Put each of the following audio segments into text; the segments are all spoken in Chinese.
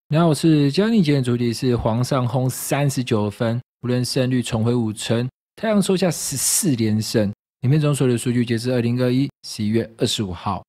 你好，我是江宁，今天的主题是皇上轰39分，湖人胜率重回50%，太阳收下14连胜。影片中所有的数据截至2021 11月25号。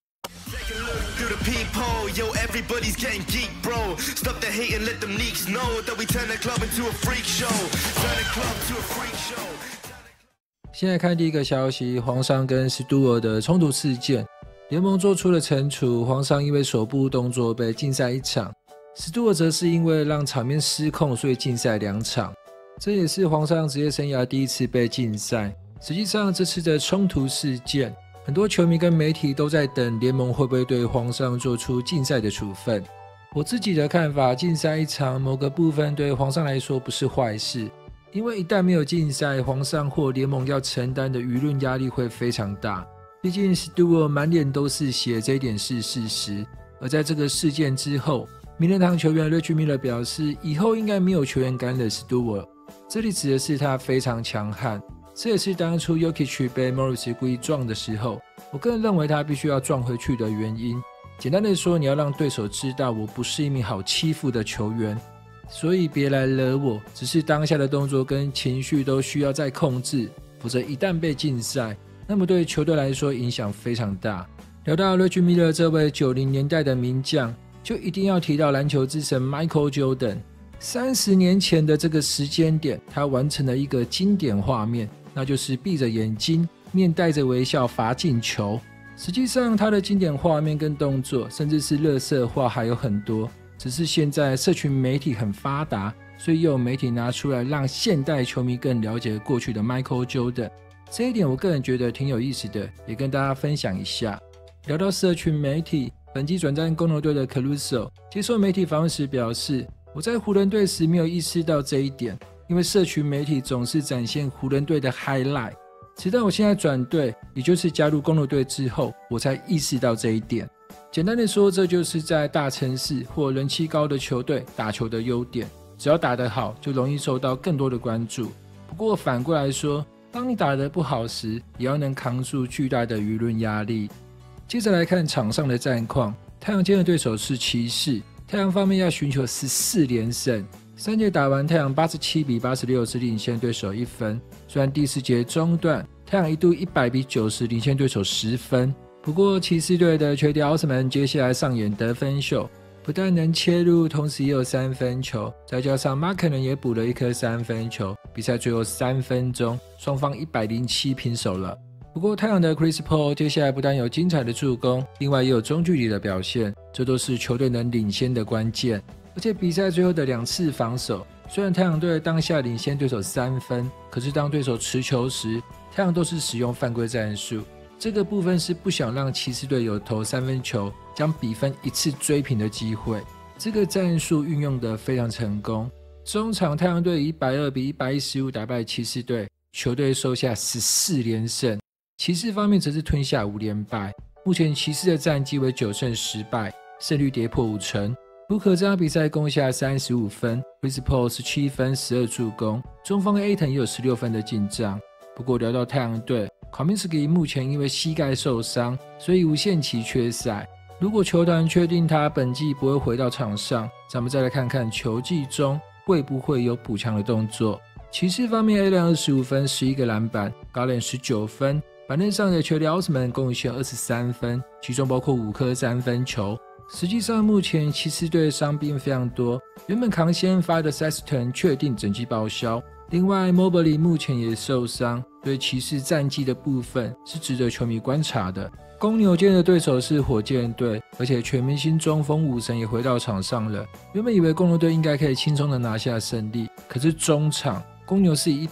现在看第一个消息，皇上跟史都尔的冲突事件，联盟做出了惩处，皇上因为手部动作被禁赛1场。史都尔则是因为让场面失控，所以禁赛2场。这也是皇上职业生涯第一次被禁赛。实际上，这次的冲突事件，很多球迷跟媒体都在等联盟会不会对皇上做出禁赛的处分。我自己的看法，禁赛1场某个部分对皇上来说不是坏事，因为一旦没有禁赛，皇上或联盟要承担的舆论压力会非常大。毕竟史都尔满脸都是血，这一点是事实。而在这个事件之后，名人堂球员 Reggie Miller 表示，以后应该没有球员敢惹史都尔，这里指的是他非常强悍。这也是当初 Jokic 被 Morris 故意撞的时候，我个人认为他必须要撞回去的原因。简单的说，你要让对手知道我不是一名好欺负的球员，所以别来惹我，只是当下的动作跟情绪都需要再控制，否则一旦被禁赛，那么对球队来说影响非常大。聊到 Reggie Miller 这位90年代的名将，就一定要提到篮球之神 Michael Jordan。30年前的这个时间点，他完成了一个经典画面，那就是闭着眼睛，面带着微笑罚进球。实际上，他的经典画面跟动作，甚至是垃圾话还有很多，只是现在社群媒体很发达，所以又有媒体拿出来让现代球迷更了解过去的 Michael Jordan。这一点我个人觉得挺有意思的，也跟大家分享一下。聊到社群媒体，本季转战公牛队的 Caruso 接受媒体访问时表示，我在湖人队时没有意识到这一点，因为社群媒体总是展现湖人队的 highlight， 直到我现在转队，也就是加入公牛队之后，我才意识到这一点。简单的说，这就是在大城市或人气高的球队打球的优点，只要打得好，就容易受到更多的关注。不过反过来说，当你打得不好时，也要能扛住巨大的舆论压力。接着来看场上的战况，太阳今天的对手是骑士，太阳方面要寻求14连胜。3节打完，太阳87-86只领先对手1分。虽然第4节中段，太阳一度100-90领先对手10分，不过骑士队的缺点奥斯曼接下来上演得分秀，不但能切入，同时也有3分球，再加上马克能也补了1颗3分球。比赛最后3分钟，双方107平手了。不过太阳的 Chris Paul 接下来不但有精彩的助攻，另外也有中距离的表现，这都是球队能领先的关键。而且比赛最后的2次防守，虽然太阳队当下领先对手3分，可是当对手持球时，太阳都是使用犯规战术。这个部分是不想让骑士队有投3分球，将比分一次追平的机会。这个战术运用得非常成功。中场太阳队以120-115打败骑士队，球队收下14连胜。骑士方面则是吞下5连败，目前骑士的战绩为9胜10败，胜率跌破50%。布克这场比赛攻下35分 ，Chris Paul 17分12助攻，中锋 Ayton 也有16分的进账。不过聊到太阳队 ，Kaminsky 目前因为膝盖受伤，所以无限期缺赛。如果球团确定他本季不会回到场上，咱们再来看看球季中会不会有补强的动作。骑士方面 ，Allen 25分11个篮板 ，Garland 19分。板凳上的球队奥斯曼贡献23分，其中包括5颗3分球。实际上，目前骑士队伤兵非常多，原本扛先发的 Sexton 确定整季报销，另外 Mobley 目前也受伤，对骑士战绩的部分是值得球迷观察的。公牛今天的对手是火箭队，而且全明星中锋武神也回到场上了。原本以为公牛队应该可以轻松的拿下胜利，可是中场公牛是以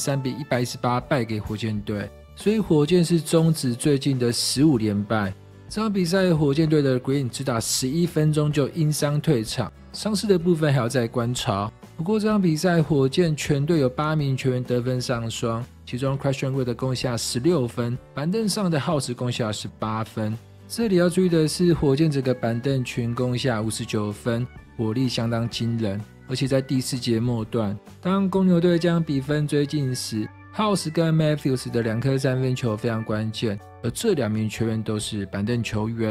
113-118败给火箭队。所以火箭是终止最近的15连败。这场比赛火箭队的 Green 只打11分钟就因伤退场，伤势的部分还要再观察。不过这场比赛火箭全队有8名球员得分上双，其中 Christian Wood 攻下16分，板凳上的 House 攻下18分。这里要注意的是，火箭整个板凳群攻下59分，火力相当惊人。而且在第4节末段，当公牛队将比分追进时，House 跟 Matthews 的2颗3分球非常关键，而这2名球员都是板凳球员。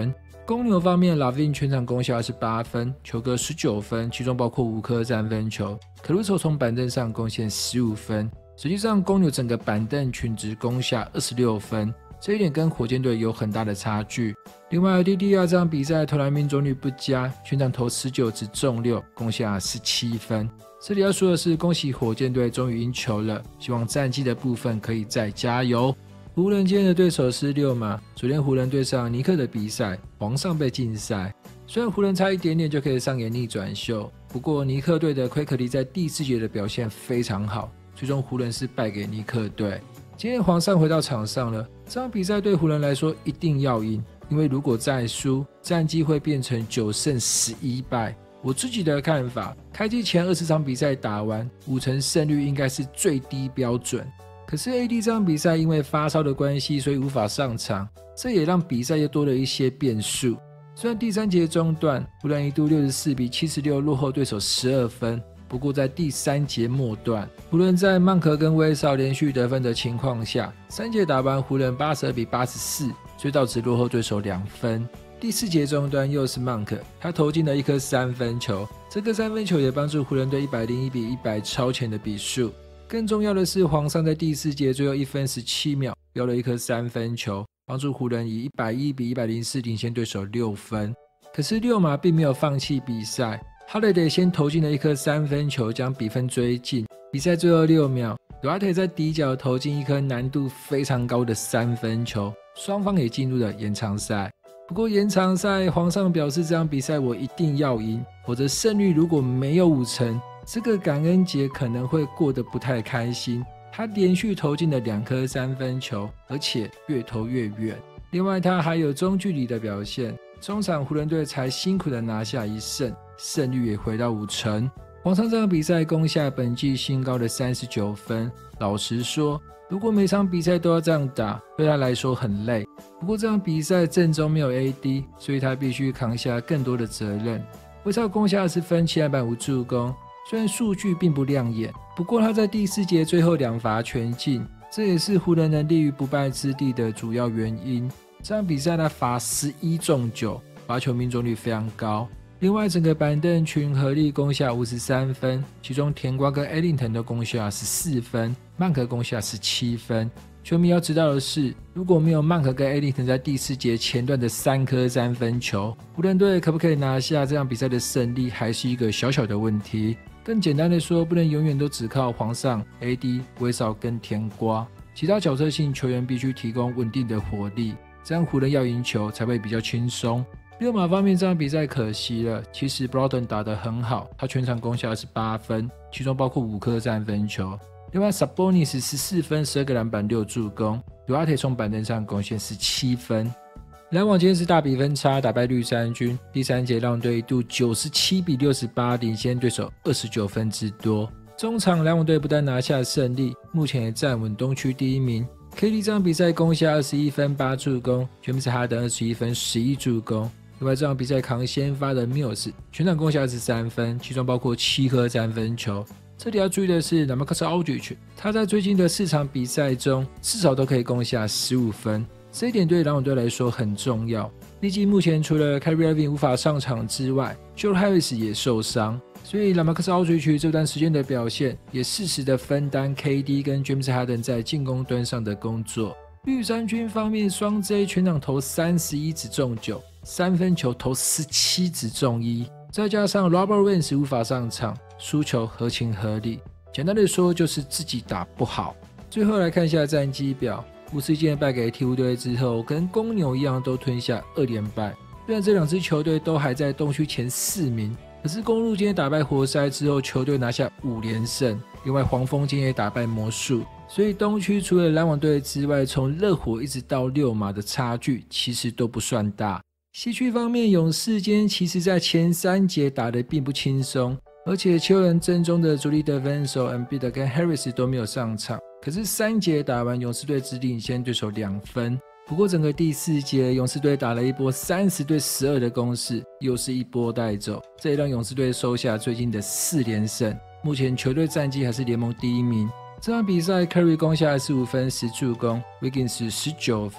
公牛方面 ，Lavin 全场攻下28分，球各19分，其中包括5颗3分球。Caruso 从板凳上贡献15分。实际上，公牛整个板凳群只攻下26分，这一点跟火箭队有很大的差距。另外 ，DDR 这场比赛投篮命中率不佳，全场投19只中6，攻下17分。这里要说的是，恭喜火箭队终于赢球了，希望战绩的部分可以再加油。湖人今天的对手是溜马，昨天湖人对上尼克的比赛，皇上被禁赛。虽然湖人差一点点就可以上演逆转秀，不过尼克队的奎克利在第4节的表现非常好，最终湖人是败给尼克队。今天皇上回到场上了，这场比赛对湖人来说一定要赢，因为如果再输，战绩会变成9胜11败。我自己的看法，开季前20场比赛打完，5成胜率应该是最低标准。可是 AD 这场比赛因为发烧的关系，所以无法上场，这也让比赛又多了一些变数。虽然第3节中段，湖人一度64比76落后对手12分，不过在第3节末段，湖人在曼克跟威少连续得分的情况下，3节打完湖人82比84，追到只落后对手2分。第4节中段又是曼克，他投进了一颗3分球，这个3分球也帮助湖人队101比100超前的比数。更重要的是，皇上在第4节最后1分17秒飙了一颗3分球，帮助湖人以110比104领先对手6分。可是溜马并没有放弃比赛，哈雷德先投进了一颗3分球，将比分追进。比赛最后6秒，杜拉特在底角投进一颗难度非常高的3分球，双方也进入了延长赛。不过延长赛，皇上表示这场比赛我一定要赢，否则胜率如果没有5成，这个感恩节可能会过得不太开心。他连续投进了2颗3分球，而且越投越远。另外，他还有中距离的表现，中场湖人队才辛苦的拿下1胜，胜率也回到5成。皇上这场比赛攻下本季新高的39分。老实说，如果每场比赛都要这样打，对他来说很累。不过这场比赛阵中没有 AD， 所以他必须扛下更多的责任。威少攻下20分，7篮板5助攻。虽然数据并不亮眼，不过他在第4节最后2罚全进，这也是湖人能立于不败之地的主要原因。这场比赛他罚11中9，罚球命中率非常高。另外，整个板凳群合力攻下53分，其中甜瓜跟 Ellington 都攻下14分，曼克攻下17分。球迷要知道的是，如果没有曼克跟 Ellington 在第4节前段的3颗3分球，湖人队可不可以拿下这场比赛的胜利，还是一个小小的问题。更简单的说，不能永远都只靠皇上、AD、威少跟甜瓜，其他角色性球员必须提供稳定的火力，这样湖人要赢球才会比较轻松。溜马方面，这场比赛可惜了，其实 Brogdon 打得很好，他全场攻下28分，其中包括5颗3分球。另外 Sabonis 14分，12个篮板6助攻，杜拉特从板凳上贡献17分。篮网今天是大比分差打败绿衫军，第3节让队一度97比68领先对手29分之多。中场篮网队不但拿下胜利，目前也站稳东区第1名。KD 这场比赛攻下21分8助攻，詹姆斯哈登21分11助攻。另外这场比赛扛先发的 Mills 全场攻下23分，其中包括7颗3分球。这里要注意的是 LaMarcus Aldridge 他在最近的4场比赛中至少都可以攻下15分，这一点对篮网队来说很重要。毕竟目前除了 Kyrie Irving 无法上场之外， Joe Harris 也受伤，所以 LaMarcus Aldridge 这段时间的表现也适时的分担 KD 跟 James Harden 在进攻端上的工作。绿衫军方面，双 J 全场投31只中9，三分球投17只中1，再加上 Robert Williams 无法上场，输球合情合理。简单的说，就是自己打不好。最后来看一下战绩表，巫师今天败给鹈鹕队之后，跟公牛一样都吞下2连败。虽然这2支球队都还在东区前4名，可是公鹿今天打败活塞之后，球队拿下5连胜。另外黄蜂今天也打败魔术，所以东区除了篮网队之外，从热火一直到溜马的差距其实都不算大。西区方面，勇士今天其实在前3节打得并不轻松，而且球员阵中的主力得分手 Embiid 跟 Harris 都没有上场，可是3节打完，勇士队只领先对手2分。不过整个第4节，勇士队打了一波30对12的攻势，又是一波带走，这也让勇士队收下最近的4连胜。目前球队战绩还是联盟第1名。这场比赛 Curry 攻下25分10助攻， Wiggins 19分，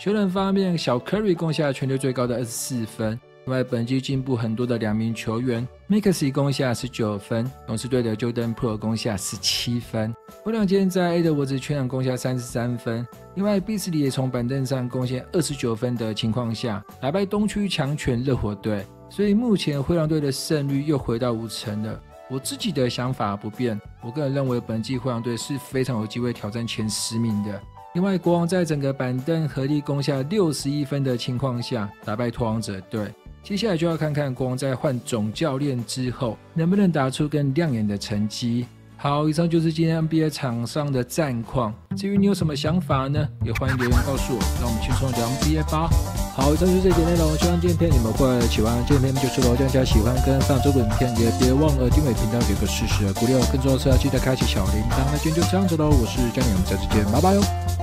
球员方面，小 Curry 攻下全队最高的24分。另外，本季进步很多的2名球员 ，Maxey 攻下19分，勇士队的 Jordan Poole 攻下17分。后两间在 Edwards 全场攻下33分。另外，毕斯利也从板凳上贡献29分的情况下，打败东区强权热火队，所以目前灰狼队的胜率又回到50%了。我自己的想法不变，我个人认为本季灰狼队是非常有机会挑战前10名的。另外，国王在整个板凳合力攻下61分的情况下，打败拓荒者队。接下来就要看看国王在换总教练之后，能不能打出更亮眼的成绩。好，以上就是今天 NBA 场上的战况。至于你有什么想法呢？也欢迎留言告诉我，让我们轻松聊 NBA 吧。好，以上就是这点内容，希望这片你们会喜欢。这片就是罗将喜欢跟上周的影片，也别忘了订阅频道，给个适时的鼓励。更重要的是要记得开启小铃铛。那今天就这样子喽，我是江宁，我们下次见，拜拜哟。